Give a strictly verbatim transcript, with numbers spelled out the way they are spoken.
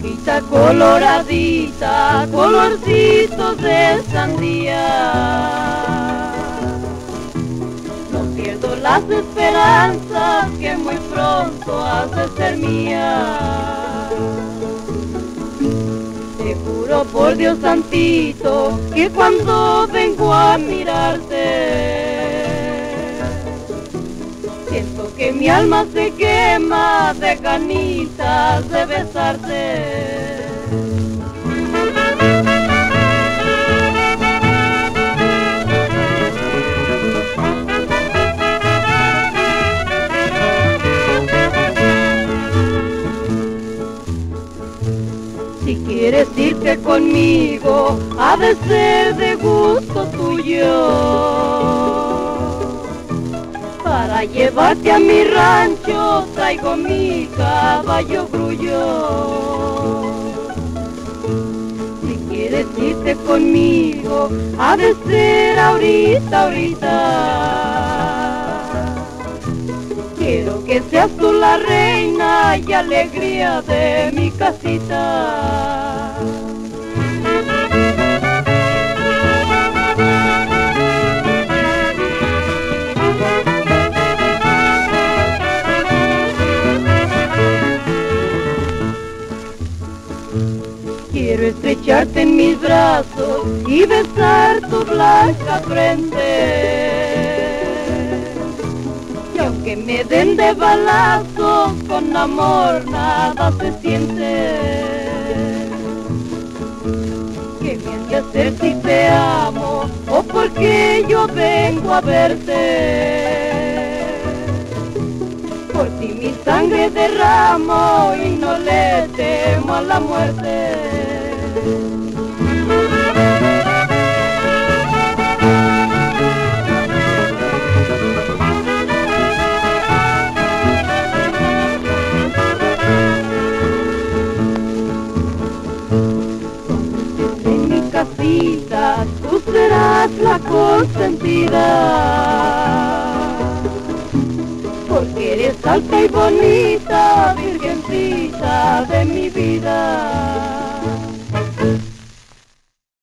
Hojita coloradita, colorcitos de sandía. No pierdo las esperanzas que muy pronto has de ser mía. Te juro por Dios santito que cuando vengo a mirarte, siento que mi alma se quema de ganitas de besarte. Si quieres irte conmigo, ha de ser de gusto tuyo. Para llevarte a mi rancho traigo mi caballo grullo. Si quieres irte conmigo, ha de ser ahorita, ahorita. Quiero que seas tú la reina y alegría de mi casita. Quiero estrecharte en mis brazos y besar tu blanca frente. Y aunque me den de balazos, con amor nada se siente. ¿Qué me has de hacer si te amo o porque yo vengo a verte? Por ti mi sangre derramo y no le temo a la muerte. En mi casita tú serás la consentida, porque eres alta y bonita, virgencita de mi vida.